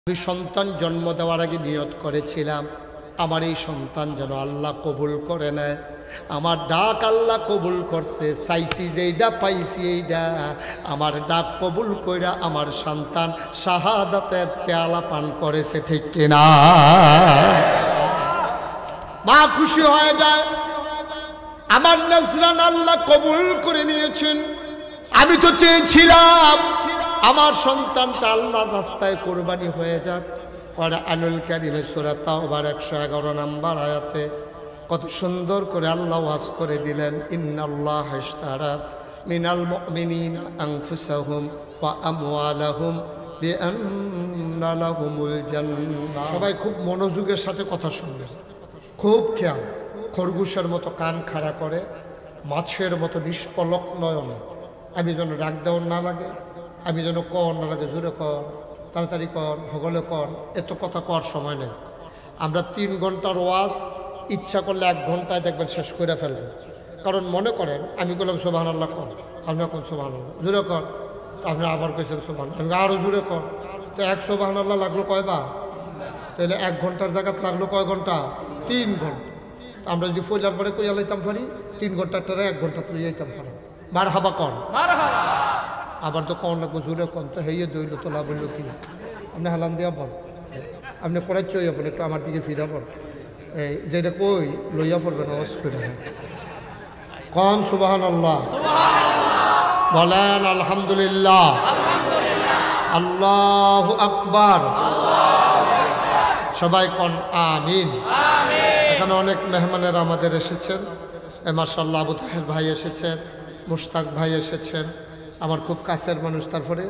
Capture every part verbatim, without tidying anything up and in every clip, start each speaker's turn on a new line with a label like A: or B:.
A: আমি সন্তান জন্ম দেওয়ার আগে নিয়ত করেছিলাম আমার এই সন্তান যেন আল্লাহ কবুল করে নেয়। আমার ডাক আল্লাহ কবুল করছে, চাইছি যে এইটা পাইছি এইটা। আমার ডাক কবুল কইরা আমার সন্তান শাহাদাতের পেয়ালা পান করেছে, ঠিক কিনা? মা খুশি হয়ে যায়, আমার নজরান আল্লাহ কবুল করে নিয়েছেন। আমি তো চেয়েছিলাম আমার সন্তানটা আল্লাহর রাস্তায় কোরবানি হয়ে যাক। কোরআনুল কারীমে সূরা তাওবার একশো এগারো নম্বর আয়াতে কত সুন্দর করে আল্লাহ ওয়াজ করে দিলেন, ইন্নাল্লাহা ইশতারা মিনাল মুমিনিনা আনফুসাহুম ওয়া আমওয়ালাহুম বিআন্না লাহুমুল জান্নাহ। সবাই খুব মনোযোগের সাথে কথা শুনবেন, খুব খেয়াল। খরগোশের মতো কান খাড়া করে, মাছের মতো নিষ্পলক নয়ন। আমি যেন ডাক দেওয়ার না লাগে, আমি যেন কর না লাগে, জোরে কর, তাড়াতাড়ি কর, হগলে কর, এত কথা কর সময় নেই। আমরা তিন ঘন্টার ওয়াজ ইচ্ছা করলে এক ঘন্টায় দেখবেন শেষ করে ফেলবেন। কারণ মনে করেন আমি বললাম সুবহানাল্লাহ কর, আপনি এখন সুবহানাল্লাহ জোরে কর, তো আপনি আবার কইছেন সুবহানাল্লাহ, আমি আরও জোরে কর, তো এক সুবহানাল্লাহ লাগলো কয়বার? তাহলে এক ঘন্টার জায়গাত লাগলো কয় ঘন্টা? তিন ঘন্টা। আমরা যদি ফইলার পরে কইয়া লাইতাম পারি, তিন ঘন্টাটারে এক ঘন্টা তুলে যাইতাম পারি। মার হাবা কর, আবার তো কন লাগবো জোরে কন, তো হেয়ে দইল তো লাভ হইল কি? আপনি হালাম দিয়া বল, আপনি করাই চইয়া বল, একটু আমার দিকে ফিরা বল, এই যেটা কই লইয়া পড়বেন আওয়াজ করে কন সুবহানাল্লাহ, বলেন আলহামদুলিল্লাহ, আল্লাহু আকবার, সবাই কন আমিন। এখানে অনেক মেহমানেরা আমাদের এসেছেন, মাশাআল্লাহ আবু তাহের ভাই এসেছেন, মুশতাক ভাই এসেছেন, আমার খুব কাছের মানুষ। তারপরে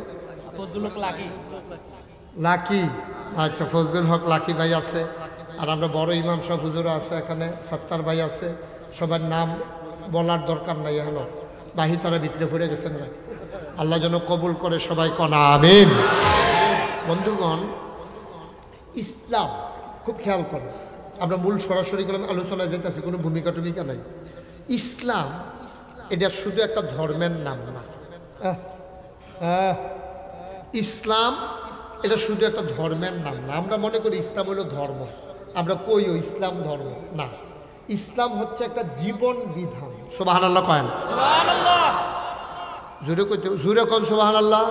A: লাকি, আচ্ছা ফজলুল হক লাকি ভাই আছে, আর আমরা বড় ইমাম সাহেব হুজুর আছে এখানে, সাত্তার ভাই আছে। সবার নাম বলার দরকার নাই, হলো বাহি তারা ভিতরে পড়ে গেছেন না, আল্লাহ যেন কবুল করে, সবাই কন আমিন। বন্ধুগণ, ইসলাম খুব খেয়াল করে, আমরা মূল সরাসরি গেলাম আলোচনায় যেতেছি, কোনো ভূমিকা টুমিকা নাই। ইসলাম এটা শুধু একটা ধর্মের নাম না, ইসলাম এটা শুধু একটা ধর্মের নাম না। আমরা মনে করি ইসলাম হলো ধর্ম, আমরা কইও ইসলাম ধর্ম না। ইসলাম হচ্ছে একটা জীবন বিধান। সুবহানাল্লাহ কয়েন, জোরে কইতে, জোরে কোন সুবহানাল্লাহ।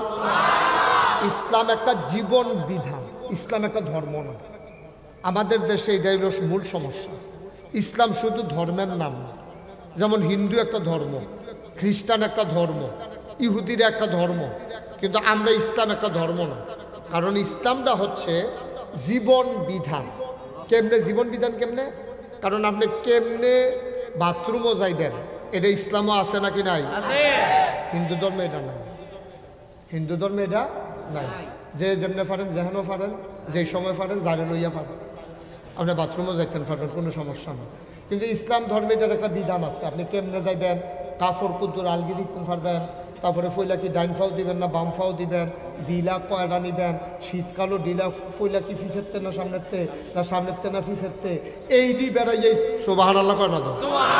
A: ইসলাম একটা জীবন বিধান, ইসলাম একটা ধর্ম না। আমাদের দেশে এটাই হলো মূল সমস্যা। ইসলাম শুধু ধর্মের নাম না। যেমন হিন্দু একটা ধর্ম, খ্রিস্টান একটা ধর্ম, ইহুদির একটা ধর্ম, কিন্তু আমরা ইসলাম একটা ধর্ম না। কারণ ইসলামটা হচ্ছে জীবন বিধান। কেমনে জীবন বিধান? কেমনে? কারণ আপনি কেমনে বাথরুমও যাইবেন, এটা ইসলামও আছে নাকি নাই? হিন্দু ধর্মে এটা নাই, হিন্দু ধর্মে এটা নাই। যে যেমনে পারেন, যেহেনও পারেন, যে সময় পারেন, জানে লইয়া পারেন, আপনি বাথরুমও যাইতেন পারবেন, কোনো সমস্যা নেই। কিন্তু ইসলাম ধর্মে এটার একটা বিধান আছে, আপনি কেমনে যাইবেন, কাফর কুদ্দুর আলগি দিতে পারবেন, তারপরে ফইলা কি ডাইন ফাও দিবেন না বাম ফাও দিবেন, ডিলা কয়টা নিবেন, শীতকালও ডিলা ফইলা কি ফিসেরতে না সামনেতে, না সামনেতে না ফিসেরতে, এইটি বেড়াইয়ে সুবহানাল্লাহ কয় না তো?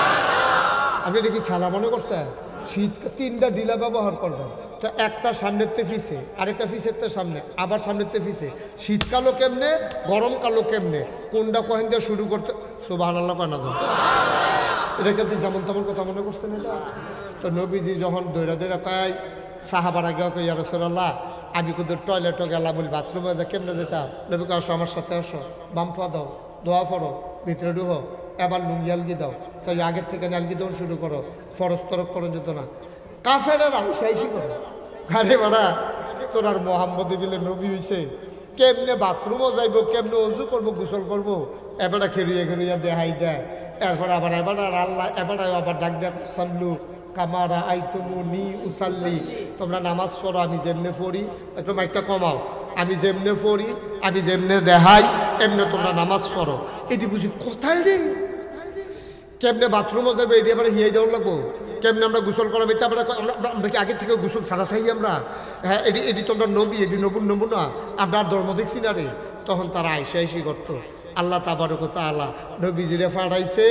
A: আপনি এটা কি খেলা মনে করছেন? শীত তিনটা ডিলা ব্যবহার করবেন, তো একটা সামনেতে ফিসে, আরেকটা ফিসেরতে সামনে, আবার সামনেতে ফিসে। শীতকালও কেমনে, গরমকালও কেমনে, কোনটা কহেন দিয়ে শুরু করতে? সুবহানাল্লাহ কয় না তো? এটাকে আপনি যেমন তেমন কথা মনে করছেন এটা? তো নবীজি যখন দৈরা দৈরা পায়, সাহাবারা গিয়ে কই ইয়া রাসূলুল্লাহ, আমি কিন্তু টয়লেটও গেলাম, বলি বাথরুমে যা কেমনে যেতাম? নবীকে আসো আমার সাথে আসো, বাম পা দাও, দোয়া পড়ো, ভিতরে ঢুকো, এবার লুঙ্গি আলগি দাও, সেই আগের থেকে আলগি দেওয়া শুরু করো, ফরজ তরক করে যেত না। কাফেরা আইসাইসি করে, আরে বাড়া তোর আর মোহাম্মদ বিলে নবী হইছে, কেমনে বাথরুমও যাইব, কেমনে অজু করবো, গোসল করবো, এবারে খেলিয়ে খেলিয়া দেখাই দেয়। এরপর আবার এবার আর আল্লাহ এবার আবার ডাক দেখ, সাল্লু কামারা আই তুমু নি উসাল্লি, তোমরা নামাজ পড়ো আমি যেমনে পড়ি, একটু মাইকটা কমাও, আমি যেমনে পড়ি, আমি যেমনে দেখাই, এমনি তোমরা নামাজ পড়ো। এটি বুঝি কোথায় রে? কেমনে বাথরুমও যাবে এটি এবারে হিয়াই দেওয়া লাগবো, কেমনে আমরা গোসল করাবো, এটা আমরা আমরা কি আগের থেকে গোসল ছাড়া থাকি আমরা? হ্যাঁ, এটি এটি তোমরা নবী, এটি নবুন নমুনা, আমরা ধর্ম দেখছি না রে। তখন তারা আইসা আইসি করতো। আল্লাহ তাবারক ওয়া তাআলা নবীজিরে পাঠাইছে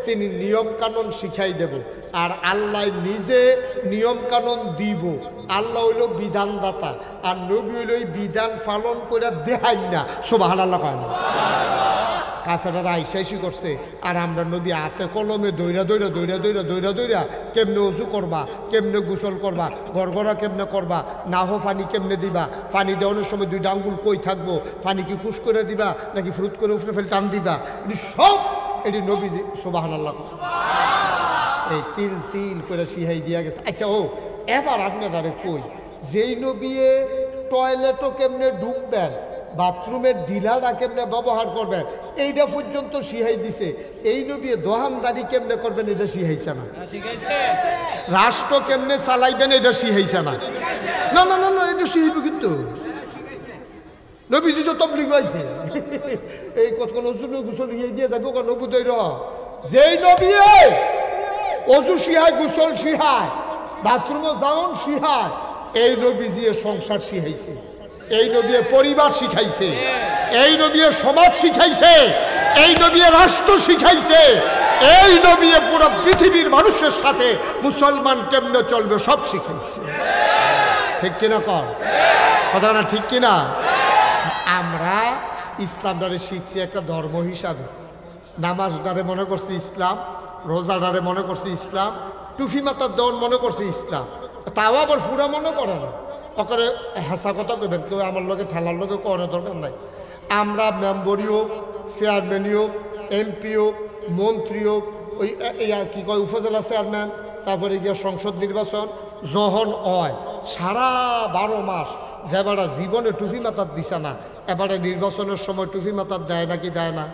A: তিনি নিয়ম কানুন শিখাই দেব আর আল্লাহ নিজে নিয়ম কানুন দিব আল্লাহ হইল বিধানদাতা আর নবী হইল ওই বিধান পালন করে দেখাই না সুবহানাল্লাহ কয় না কাফেররা আইসাইসি করছে আর আমরা নবী হাতে কলমে দৈরা দৈরা দৈরা দৈরা দৈরা দৈরা কেমনে উজু করবা কেমনে গোসল করবা গড়গড়া কেমনে করবা না হো পানি কেমনে দিবা পানি দেওয়ানোর সময় দুইটা আঙ্গুল কই থাকবো পানি কি ফুস করে দিবা নাকি ফ্রুট করে উফরে ফেলে টান দিবা এটি সব এটি নবী সুবহানাল্লাহ এই তিল তিল করে শিহাই দিয়া গেছে আচ্ছা ও এবার আপনারা কই যেই নবী টয়লেটও কেমনে ঢুকবেন বাথরুমের ডিলাটা কেমনে ব্যবহার করবেন এইটা পর্যন্ত শিখাই দিছে এই নবী দোহানদারি কেমনে করবেন এটা শিখাইছে না রাষ্ট্র কেমনে চালাইবেন এটা শিখাইছে না না না না না এটা শিখাইব কিন্তু নবীজি তো তবলিগ হয়েছে এই কতক্ষণ অজু গোসল শিখাই দিয়ে যাবো নবু দৈর যেই নবী অজু শিহায় গোসল শিহায় বাথরুমে যাওন শিহায় এই নবীজি সংসার শিখাইছে এই নবী পরিবার শিখাইছে এই নবী সমাজ শিখাইছে এই নবী রাষ্ট্র শিখাইছে এই নবী পুরো পৃথিবীর মানুষের সাথে মুসলমান কেমনে চলবে সব শিখাইছে ঠিক কিনা কর কথা না ঠিক কিনা আমরা ইসলামটারে শিখছি একটা ধর্ম হিসাবে নামাজটারে মনে করছি ইসলাম রোজাটারে মনে করছি ইসলাম টুফি মাতার দৌড় মনে করছি ইসলাম তাও আবার পুরা মনে করে না ওখানে হেসা কথা কইবেন কেউ আমার লোকে ঠেলার লোকে কোনো দরকার নাই আমরা মেম্বরি হোক চেয়ারম্যানই হোক এমপি হোক মন্ত্রী হোক ওই কী কয় উপজেলা চেয়ারম্যান তারপরে গিয়ে সংসদ নির্বাচন যখন হয় সারা বারো মাস যেবারে জীবনে টুফি মাতার দিছে না এবারে নির্বাচনের সময় টুফি মাতার দেয় নাকি দেয় না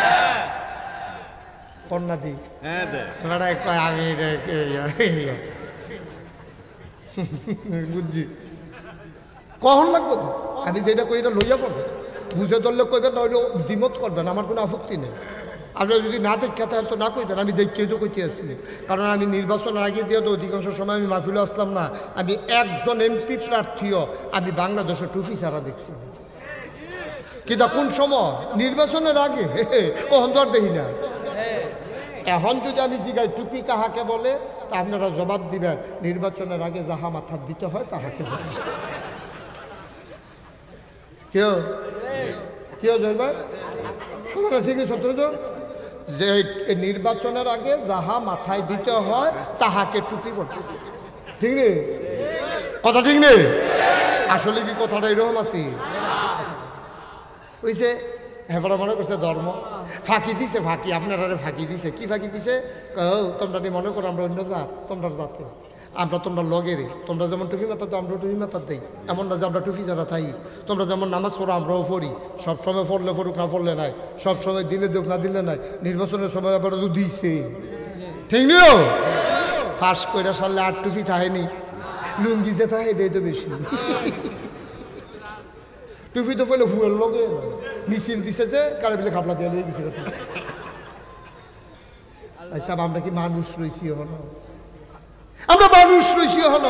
A: কন্যা দি আমি বুঝছি কখন লাগবে তো আমি যেটা কই এটা লইয়া পড়বে বুঝে ধরলে কইবেন নইলে দ্বিমত করবেন আমার কোনো আপত্তি নেই আপনারা যদি না দেখতে থাকেন তো না কইবেন আমি দেখতেই তো কইতে আসছি কারণ আমি নির্বাচনের আগে দিয়ে তো অধিকাংশ সময় আমি মাহফিলে আসলাম না আমি একজন এমপি প্রার্থীও আমি বাংলাদেশের টুফি ছাড়া দেখছি কিন্তু কোন সময় নির্বাচনের আগে ও হন্দর দেখি না এখন যদি আমি জিগাই টুপি কাহাকে বলে তা আপনারা জবাব দিবেন নির্বাচনের আগে যাহা মাথা দিতে হয় তাহাকে বলে কেউ কেউ জানবে ঠিক আছে সত্য তো যে নির্বাচনের আগে যাহা মাথায় দিতে হয় তাহাকে টুপি বলে ঠিক নেই কথা ঠিক নেই আসলে কি কথাটা এরকম আছে ওইছে হেবড়া মনে করছে ধর্ম ফাঁকি দিছে ফাঁকি আপনারা ফাঁকি দিছে কি ফাঁকি দিছে তোমরা মনে করো আমরা অন্য জাত তোমরা জাতে আমরা তোমরা লগেরে তোমরা যেমন টুফি মাতার তো আমরা টুফি মাতার দেই এমন না যে আমরা টুফি যারা থাই তোমরা যেমন নামাজ পড়ো আমরাও পড়ি সবসময় পড়লে পড়ুক না পড়লে নাই সবসময় দিলে দেখ না দিলে নাই নির্বাচনের সময় আবার তো দিছে ঠিক নিও ফাঁস কইরা সারলে আর টুফি থাহেনি লুঙ্গি যে থাকে এটাই তো বেশি টুপি তো ফেলে ফুয়ের লগে মিছিল দিছে যে কারে বলে খাপলা দিয়ে লয়ে গেছে আচ্ছা আমরা কি মানুষ রয়েছি হন আমরা মানুষ রয়েছি হন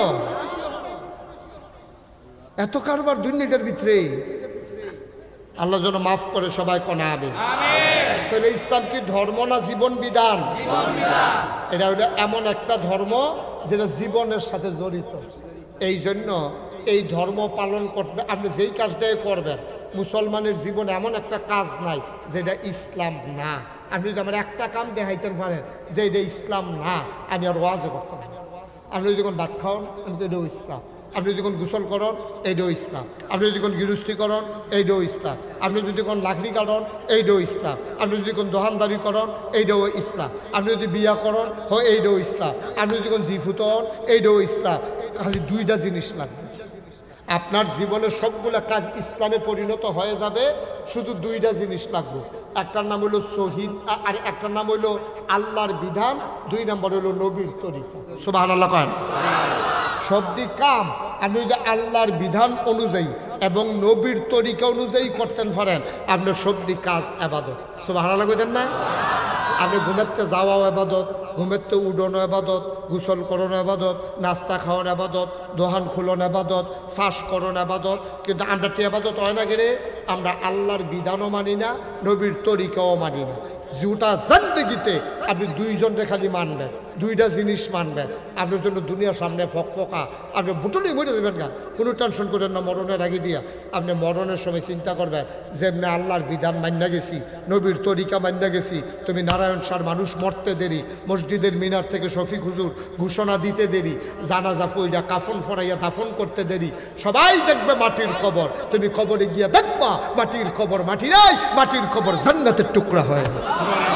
A: এত কারবার দুর্নীতির ভিতরে আল্লাহ যেন মাফ করে সবাই কোনা হবে তাহলে ইসলাম কি ধর্ম না জীবন বিধান এটা ওটা এমন একটা ধর্ম যেটা জীবনের সাথে জড়িত এই জন্য এই ধর্ম পালন করবে আপনি যেই কাজটাই করবেন মুসলমানের জীবনে এমন একটা কাজ নাই যেটা ইসলাম না আপনি যদি আমার একটা কাম দেখাইতে পারেন যে এটা ইসলাম না আমি আর ওয়াজও করতাম না আপনি যদি যখন ভাত খাওয়ান আমি তো এটাও ইসলাম আপনি যদি কোন গোসল করন এইটাও ইসলাম আপনি যদি কোন গৃহস্থী করন এইটাও ইসলাম আপনি যদি কোন লাকড়ি কাটন এইটাও ইসলাম আপনি যদি কোন দোকানদারি করন এইটাও ইসলাম আপনি যদি বিয়া করন হয় এইটাও ইসলাম আপনি যদি কোন জিফুত হন এইটাও ইসলাম খালি দুইটা জিনিস লাগবে আপনার জীবনের সবগুলা কাজ ইসলামে পরিণত হয়ে যাবে শুধু দুইটা জিনিস লাগবে একটার নাম হলো শহীদ আর একটার নাম হলো আল্লাহর বিধান দুই নম্বর হলো নবীর তরিকা সুবহানাল্লাহ করেন সবদি কাম আপনি যদি আল্লাহর বিধান অনুযায়ী এবং নবীর তরিকা অনুযায়ী করতেন পারেন আপনার সবদি কাজ ইবাদত সুবহানাল্লাহ কইতেন না আপনি ঘুমেতে যাওয়াও ইবাদত ঘুমেতে উডনো ইবাদত গোসল করনো ইবাদত নাস্তা খাওয়ানো ইবাদত দোহান খুলন ইবাদত শ্বাস করণ ইবাদত কিন্তু আমরা টি ইবাদত হয় না গেলে আমরা আল্লাহর বিধানও মানি না নবীর তরিকাও মানি না জুটা জিন্দেগিতে আপনি দুইজনকে খালি মানবেন, দুইটা জিনিস মানবেন, আপনার জন্য দুনিয়ার সামনে ফকফকা, আপনি বুটলি মরে দেবেন গা, কোনো টেনশন করেন না। মরণের আগে দিয়া আপনি মরণের সময় চিন্তা করবেন যেমনি আল্লাহর বিধান মান্না গেছি, নবীর তরিকা মান্না গেছি। তুমি নারায়ণ সার মানুষ মরতে দেরি, মসজিদের মিনার থেকে শফিক হুজুর ঘোষণা দিতে দেরি, জানাজা ফইরা কাফন ফরাইয়া দাফন করতে দেরি, সবাই দেখবে মাটির খবর। তুমি খবরে গিয়া দেখবা মাটির খবর মাটি নাই, মাটির খবর জান্নাতের টুকরা হয়ে গেছে।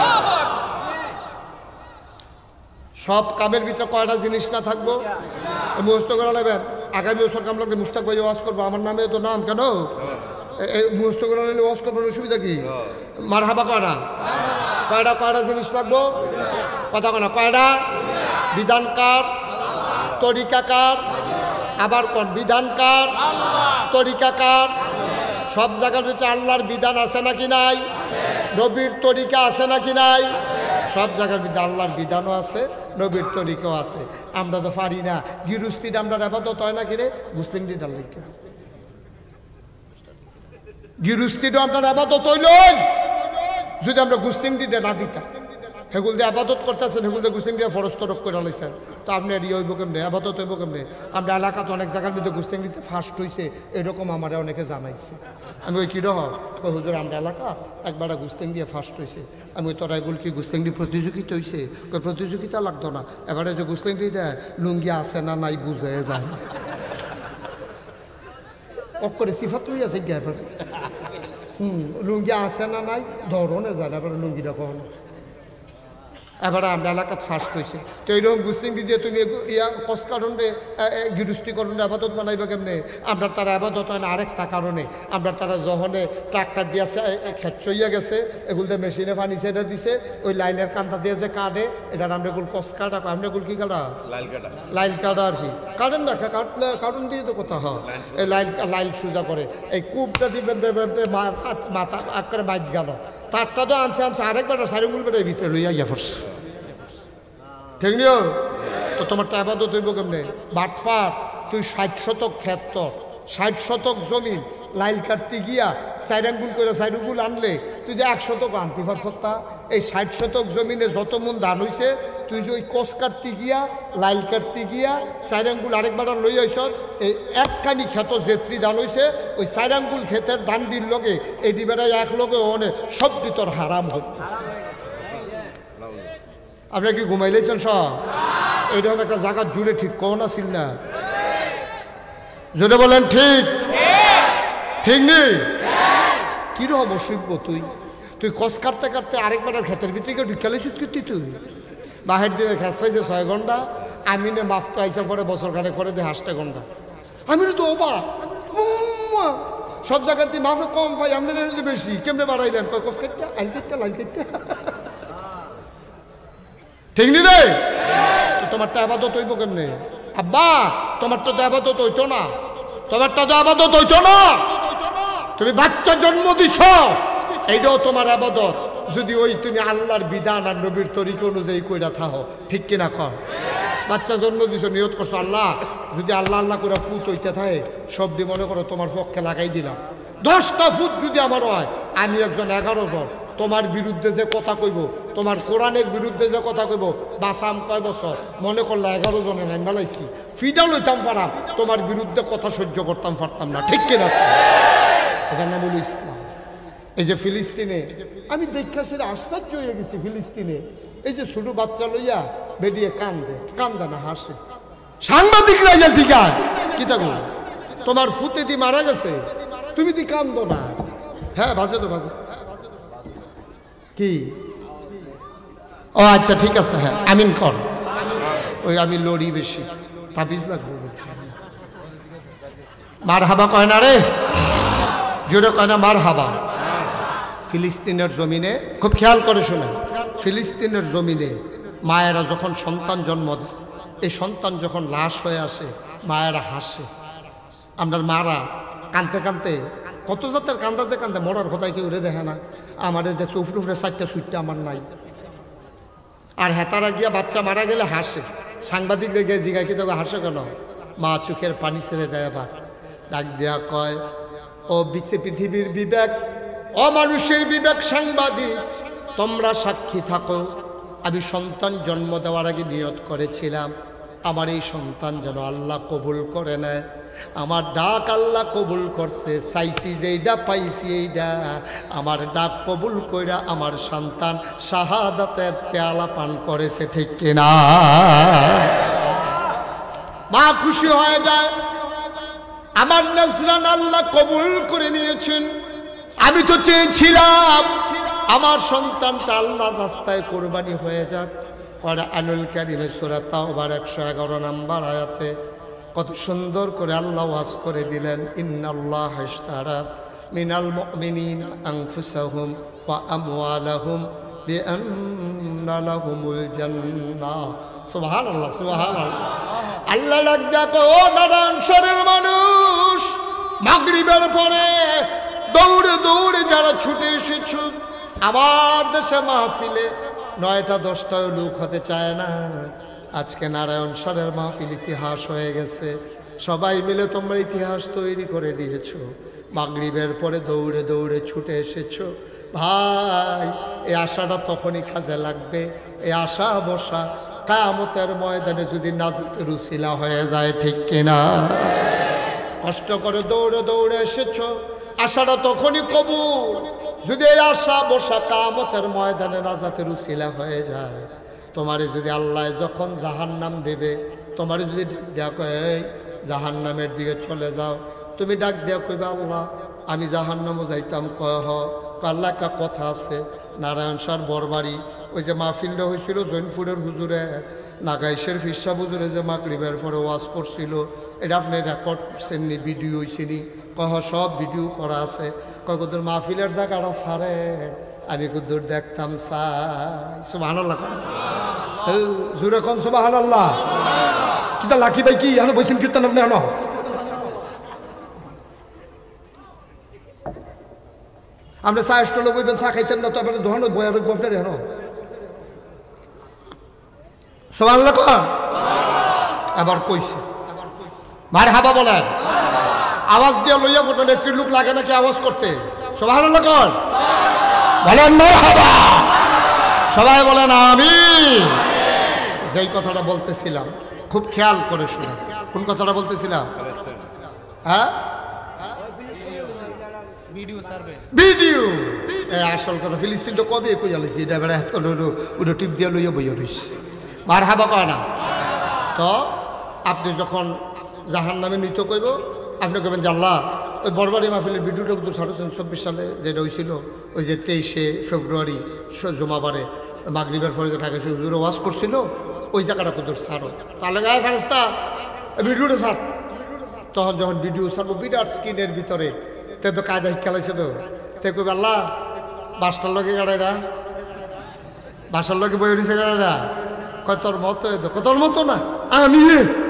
A: সব কামের ভিতরে কয়টা জিনিস না থাকবো মুখস্থ করে নেবেন। আগামী বছর কাম লাগলে মুস্তাক ভাই ওয়াজ করবো, আমার নামে তো নাম কেন মুখস্থ করে নিলে ওয়াজ করবো, অসুবিধা কি? মার হাবা কয়টা কয়টা কয়টা জিনিস লাগবো, কথা কনা কয়টা? বিধানকার, তরিকাকার, আবার কোন বিধানকার, তরিকাকার। সব জায়গার ভিতরে আল্লাহর বিধান আছে নাকি নাই? নবীর তরিকা আছে নাকি নাই? সব জায়গার ভিতরে আল্লাহর বিধানও আছে, নবীর তরিকাও আছে। আমরা তো পারি না। গিরুস্তিটা আমরা আবাদত হয় না কিরে? মুসলিম ডিটার লিখে গিরুস্তিটা আমরা আবাদত হইল যদি আমরা গুস্তিং ডিটা না দিতাম। সেগুলো দিয়ে আবাদত করতেছেন, সেগুলো দিয়ে গুস্তিং দিয়ে ফরজ তরক করে লাইছেন, তো আপনি ইয়ে হইব কেমনে, আবাদত হইব কেমনে? আমরা এলাকাতে অনেক জায়গার মধ্যে গুস্তিং দিতে ফার্স্ট হয়েছে, এরকম আমার অনেকে জানাইছে। আমি ওই কী রহ হুজুর আমরা এলাকা একবার গুস্তিং দিয়ে ফার্স্ট হয়েছে। আমি ওই তোরা এগুলো কি গুস্তিং দিয়ে প্রতিযোগিতা হয়েছে? ওই প্রতিযোগিতা লাগতো না, এবারে যে গুস্তিং দিয়ে দেয় লুঙ্গি আছে না নাই বুঝে যায় না, অক করে সিফাত হয়ে আছে গিয়ে এবার হুম লুঙ্গি আছে না নাই ধরনে যায় না, এবার লুঙ্গিটা কখনো। এবারে আমরা এলাকাত ফার্স্ট হয়েছে। তো এইরকম গুস্তিং দিয়ে তুমি ইয়া কস কারণে গৃহস্থীকরণে আবাদত বানাইবা কেমনে? আমরা তারা আবাদত হয় না আরেকটা কারণে। আমরা তারা যখনে ট্রাক্টর দিয়ে খেচ্ছইয়া গেছে, এগুলো দিয়ে মেশিনে পানি ছেড়ে দিছে, ওই লাইনের কান্তা দিয়ে যে কাটে, এটা আমরা এগুলো কস কাটা, আমরা এগুলো কি কাটা? লাইল কাটা আর কি কাটেন না, কাটলে কারণ দিয়ে তো কথা হয়। এই লাইল লাইল সোজা করে এই কূপটা দিবেন দেবেন মাথা আকারে মাইট গেল, তারটা তো আনছে আনছে আরেকবার সারিগুল বেড়ে ভিতরে লইয়া ইয়া পড়ছে, ঠিক নিও? তো তোমারটা আবাদত হইব কেমনে? বাটফাট তুই ষাট শতক ক্ষেত, তোর ষাট শতক জমিন লাইল কাটতে গিয়া চার আঙ্গুল করে চার আঙ্গুল আনলে তুই যে এক শতক আনতে পারছতা। এই ষাট শতক জমিনে যত মন ধান হয়েছে, তুই যে ওই কোষ কাটতে গিয়া লাইল কাটতে গিয়া চার আঙ্গুল আরেকবার লই আইস, এই একখানি ক্ষেত যেত্রি ধান হয়েছে, ওই চার আঙ্গুল ক্ষেতের ধানটির লগে এই দিবেটাই এক লগে ওনে সবটি তোর হারাম হচ্ছে। আপনার কি ঘুমাইলেছেন সব? এইরকম একটা জায়গা জুড়ে ঠিক কখন আসিল না? যদি বলেন ঠিক ঠিক নেই কিরকম অসভ্য তুই? তুই কস কাটতে কাটতে আরেকবার ক্ষেতের ভিতরে কেউ ঢুকালে সুদ করতি তুই? বাহের দিনে খেত পাইছে ছয় ঘন্টা, আমি নে মাফ তো আইসা পরে বছর খানে করে দে হাসটা ঘন্টা। আমি তো ওবা সব জায়গাতে মাফে কম পাই, আপনার বেশি কেমনে বাড়াইলেন? কস কাটতে আইল কাটতে লাইল কাটতে, ঠিক নি রে? তোমারটা আবাদত হইব কেমনে? আব্বা তোমারটা তো আবাদত হইতো না, তোমারটা তো আবাদত হইতো না। তুমি বাচ্চা জন্ম দিছ, এইটাও তোমার আবাদত, যদি ওই তুমি আল্লাহর বিধান আর নবীর তরিকা অনুযায়ী কইরা থাকো, ঠিক কিনা কর? বাচ্চা জন্ম দিছ, নিয়ত করছো আল্লাহ যদি আল্লাহ আল্লাহ করে ফুট হইতে থাকে, সবটি মনে করো তোমার পক্ষে লাগাই দিলাম। দশটা ফুট যদি আমার হয়, আমি একজন এগারো জন তোমার বিরুদ্ধে যে কথা কইব, তোমার কোরআনের বিরুদ্ধে যে কথা কইব, বাসাম কয় বছর মনে করলে এগারো জনে নাই মেলাইছি, ফিডা লইতাম পারাম, তোমার বিরুদ্ধে কথা সহ্য করতাম পারতাম না, ঠিক কিনা? এটার নাম হলো ইসলাম। এই যে ফিলিস্তিনে আমি দেখা সেটা আশ্চর্য হয়ে গেছি, ফিলিস্তিনে এই যে ছোট বাচ্চা লইয়া বেরিয়ে কান্দে, কান্দে না হাসে, সাংবাদিকরা যাচ্ছি গান কি থাকো তোমার ফুতে দি মারা গেছে, তুমি দি কান্দো না? হ্যাঁ বাজে তো বাজে কি? ও আচ্ছা ঠিক আছে, হ্যাঁ আমিন কর। ওই আমি লড়ি বেশি, তাবিজ লাগবে। মার হাবা কয় না রে, জোরে কয় না মার হাবা। ফিলিস্তিনের জমিনে খুব খেয়াল করে শোনেন, ফিলিস্তিনের জমিনে মায়েরা যখন সন্তান জন্ম দেয়, এই সন্তান যখন লাশ হয়ে আসে, মায়েরা হাসে। আপনার মারা কানতে কানতে কত জাতের কান্দা যে কান্দে, মরার কথায় কেউ উড়ে দেখে না। আমাদের দেখছো উফরে উফরে চারটা সুইটটা আমার নাই। আর হেতারা গিয়া বাচ্চা মারা গেলে হাসে, সাংবাদিক লেগে জিগায় কি তোকে হাসে কেন? মা চোখের পানি ছেড়ে দেয়, আবার ডাক দেয়া কয় ও বিচে পৃথিবীর বিবেক, অমানুষের বিবেক সাংবাদিক, তোমরা সাক্ষী থাকো, আমি সন্তান জন্ম দেওয়ার আগে নিয়ত করেছিলাম আমার এই সন্তান যেন আল্লাহ কবুল করে নেয়। আমার ডাক আল্লাহ কবুল করছে, চাইছি যে এইটা পাইছি, এইটা আমার ডাক কবুল কইরা আমার সন্তান শাহাদাতের পেয়ালা পান করেছে, ঠিক কিনা? মা খুশি হয়ে যায়, আমার নজরান আল্লাহ কবুল করে নিয়েছেন। আমি তো চেয়েছিলাম আমার সন্তানটা আল্লাহর রাস্তায় কোরবানি হয়ে যাক। কোরআনুল কারীমে সূরা তাওবার একশো এগারো নম্বর আয়াতে কত সুন্দর করে আল্লাহ ওয়াজ করে দিলেন, ইন্নাল্লাহা ইশতারা মিনাল মুমিনিনা আনফুসাহুম ওয়া আমওয়ালাহুম বিআন্না লাহুমুল জান্নাহ। সুবহানাল্লাহ, সুবহানাল্লাহ। আল্লাহ ডাক দেখো, ও নারায়ণগঞ্জের মানুষ, মাগরিবের পরে দৌড়ে দৌড়ে যারা ছুটে এসেছো আমার দেশে মাহফিলে, নয়টা দশটায় লোক হতে চায় না। আজকে নারায়ণগঞ্জের মাহফিল ইতিহাস হয়ে গেছে। সবাই মিলে তোমরা ইতিহাস তৈরি করে দিয়েছো। মাগরিবের পরে দৌড়ে দৌড়ে ছুটে এসেছো। ভাই, এই আশাটা তখনই কাজে লাগবে। এই আশা বসা কিয়ামতের ময়দানে যদি নাজাতের উসিলা হয়ে যায়, ঠিক কিনা? কষ্ট করে দৌড়ে দৌড়ে এসেছো, আশাটা তখনই কবুল যদি এই আশা বসা কিয়ামতের ময়দানে নাজাতের উসিলা হয়ে যায়। তোমারে যদি আল্লাহ যখন জাহান্নাম দেবে, তোমারে যদি ডাক দেয়া কয় জাহান্নামের দিকে চলে যাও, তুমি ডাক দেয়া কইবে আল্লাহ আমি জাহান্নামও যাইতাম, কয় হ আল্লাহ একটা কথা আছে। নারায়ণগঞ্জের বরবাড়ি ওই যে মাহফিলটা হয়েছিল জৈনপুরের হুজুরে, নাগাইশের ফিরসা হুজুরে যে মাগরিবের পরে ওয়াজ করছিল, এটা আপনি রেকর্ড করছেন নি, ভিডিও হয়েছে নি? কহ সব ভিডিও করা আছে। কয় কদুর মাহফিলের জায়গাটা সারে আমি কদুর দেখতাম চাই। সুবহানাল্লাহ, জোরে কোন সুবহানাল্লাহ। কিতা লাকি ভাই কি এখানে বসেন কীর্তন আপনি আনো? আমরা চা স্টলে বইবেন, চা খাইতেন না তো আপনার দোকান বয়া রাখবো আপনার এখানে। সুবহানাল্লাহ কোন? এবার কইছে মারহাবা বলেন। আওয়াজ দিয়ে লইয়া ফোটেন, একটু লোক লাগে নাকি আওয়াজ করতে? সুবহানাল্লাহ কোন? বলেন মারহাবা। সবাই বলেন আমিন। যেই কথাটা বলতেছিলাম খুব খেয়াল করে শুনে। কোন কথাটা বলতেছিলাম? হ্যাঁ, ভিডিও। আসল কথা ফিলিস্তিন তো কবে কই আলাইছি, এটা বেড়া এত ওটা টিপ দিয়ে লইয়া বইয়া রইছে। মারহাবা কয় না তো? আপনি যখন জাহান্নামে নিত কইব, আপনি কইবেন যে আল্লাহ ওই বরবারি মাহফিলের ভিডিওটা কিন্তু ছাড়ছেন চব্বিশ সালে যেটা হয়েছিল, ওই যে তেইশে ফেব্রুয়ারি জুমাবারে মাগরিবের পরে যে ঢাকা হুজুর ওয়াজ করছিল, ওই জায়গাটা কিন্তু ছাড়ো। তাহলে গায়ে ফেরেস্তা ভিডিওটা ছাড়। তখন যখন ভিডিও ছাড়বো বিরাট স্ক্রিনের ভিতরে, তে তো কায়দা খেলাইছে তো, তে কইবে আল্লাহ বাসটার লগে গাড়াইরা, বাসার লগে বই উঠেছে গাড়াইরা, কয় তোর মতো তোর মতো না আমি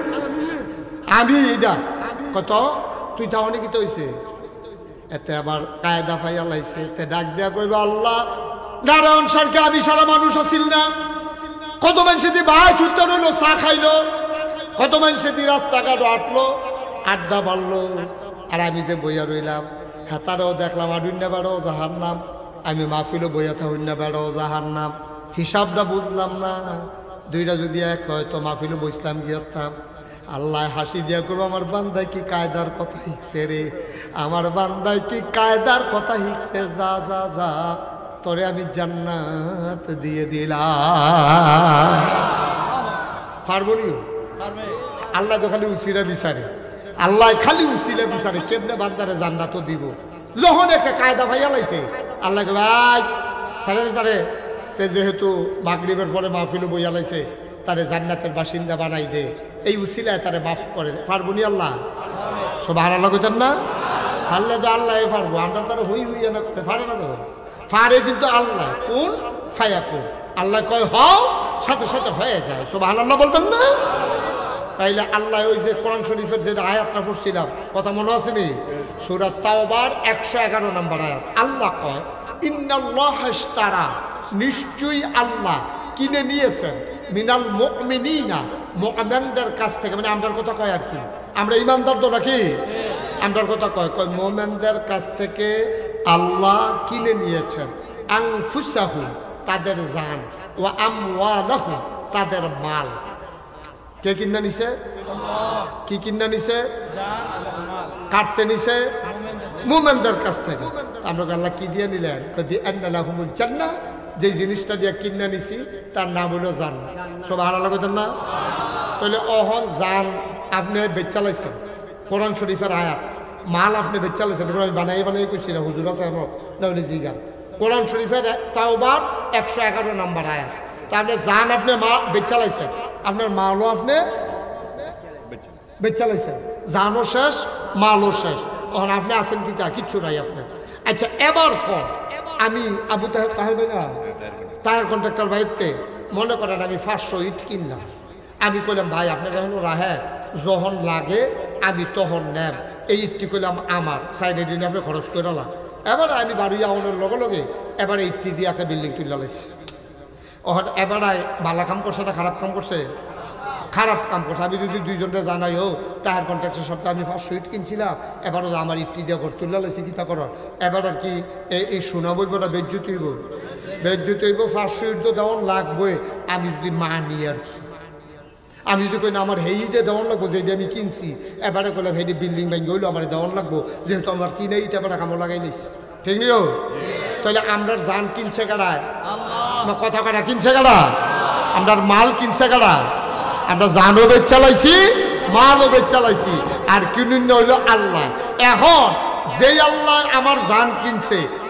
A: আমি এইটা কত তুই তাহলে কি তো হইছে? এতে আবার কায়দা ফাইয়া লাইছে। তে ডাক দেয়া কইবে আল্লাহ নারায়ণগঞ্জকে আমি সারা মানুষ আসিল না, কত মানুষে দিয়ে ভাই ছুটতে রইলো, চা খাইলো, কত মানুষে দিয়ে রাস্তাঘাট আটলো, আড্ডা মারলো, আর আমি যে বইয়া রইলাম। হেতারও দেখলাম আডুন্য বেড়াও জাহার নাম, আমি মাহফিলও বইয়া থাকুন্য বেড়াও জাহার নাম। হিসাবটা বুঝলাম না, দুইটা যদি এক হয় তো মাহফিলও বসলাম গিয়েতাম। আল্লাহ হাসি দিয়া করবো আমার বান্দায় কি কায়দার কথা শিখছে রে, আমার বান্দায় কি কায়দার কথা শিখছে, যা যা যা তোরে আমি জান্নাত দিয়ে দিলাম। পারবনি? আল্লাহ তো খালি উসিরা বিচারে, আল্লাহ খালি উসিলা বিচারে কেমনে বান্দারে জান্নাতও দিব। যখন একটা কায়দা ভাইয়া লাইছে আল্লাহকে ভাই সাড়ে তারে তে যেহেতু মাগরিবের পরে মাহফিলও বইয়া লাইছে, তারে জান্নাতের বাসিন্দা বানাই দে, এই উসিলায় তারে মাফ করে দে। পারবনি আল্লাহ? সুবহানাল্লাহ কইতেন না? পারলে তো আল্লাহ পারবো, আমরা তারা হুই হুইয়া না করে পারে না তো, পারে কিন্তু আল্লাহ। কোন ফায়া কোন আল্লাহ কয় হও, সাথে সাথে হয়ে যায়। সুবহানাল্লাহ বলবেন না? তাইলে আল্লাহ ওই যে কোরআন শরীফের যে আয়াতটা পড়ছিলাম কথা মনে আছে নি? সূরা তাওবার একশো এগারো নম্বর আয়াত। আল্লাহ কয় ইন্নাল্লাহা ইশতারা, নিশ্চয়ই আল্লাহ কিনে নিয়েছেন, মিনাল মুমিনিনা, মুমিনদের কাছ থেকে, মানে আমরার কথা কয় আর কি, আমরা ইমানদার তো নাকি, আমরার কথা কয় কয় মুমিনদের কাছ থেকে আল্লাহ কিনে নিয়েছেন, আনফুসাহুম, তাদের জান, ওয়া আমওয়ালাহুম তাদের মাল। কে কিনা নিছে? কি কিনা নিছে? কাটতে নিছে মুমিনদের কাছ থেকে। আমরা আল্লাহ কি দিয়ে নিলেন? কদি আন্না লাহুমুল জান্নাহ, যে জিনিসটা দিয়ে কিনা নিছি তার নাম হলো জান্নাত। সুবহানাল্লাহ কইতেন না? তাহলে অহন জান আপনি বেচালাইছেন, কোরআন শরীফের আয়াত। মাল আপনি বেচালাইছেন, আমি বানাই বানাই কইছি না, হুজুর আছে না জিগান। কোরআন শরীফের তাওবার একশো এগারো নম্বর আয়াত। তো আপনি জান আপনি মা বেচালাইছেন, আপনার মালও আপনি বেচালাইছেন, জানও শেষ মালও শেষ। তখন আপনি আছেন কি তা কিচ্ছু নাই আপনার। আচ্ছা এবার কর, আমি আবু তাহের তাহের ভাই না তাহের কন্ট্রাক্টর ভাইতে মনে করেন আমি পাঁচশো ইট কিনলাম। আমি কইলাম ভাই আপনার এখন রাহে যখন লাগে আমি তখন নেব, এই ইটটি কইলাম আমার সাইডে দিনে আপনি খরচ করে লাম। এবার আমি বাড়ি আউনের লগে লগে এবার ইটটি দিয়ে একটা বিল্ডিং তুলে লাইছি। ওখান এবার ভালো কাম করছে না খারাপ কাম করছে? খারাপ কাম করছে। আমি যদি দুইজনটা জানাই হোক তাহার কন্ট্রাক্টের সপ্তাহে আমি পাঁচশো ইট কিনছিলাম, এবারও আমার ইটটি দিয়ে ঘর তুলে লাইছি কিতা করার। এবার আর কি এই শোনা বইব না বেজ্জুতি হইব? বেজ্জুতি হইব। পাঁচশো ইট তো দেওয়ান লাগবে আমি যদি মানি আর কি। আমি যদি কই না আমার হেইটা দেওয়ান লাগবো যেটা আমি কিনছি, এবারে করলাম হেঁটে বিল্ডিং ভেঙে হইলো আমার দেওয়ান লাগবো, যেহেতু আমার কিনে এইটা এবার কামো লাগাই নিস। ঠিক নিও? তাহলে আমরা জান কিনছে কারায়? কথা কাটা কিনছে কারা? আমরা মাল কিনছে কারা? আমরা জানও বেচ চালাইছি, মালও বেচ চালাইছি, আর কিনুন হইল আল্লাহ। এখন যেই আল্লাহ আমার জান কিনছে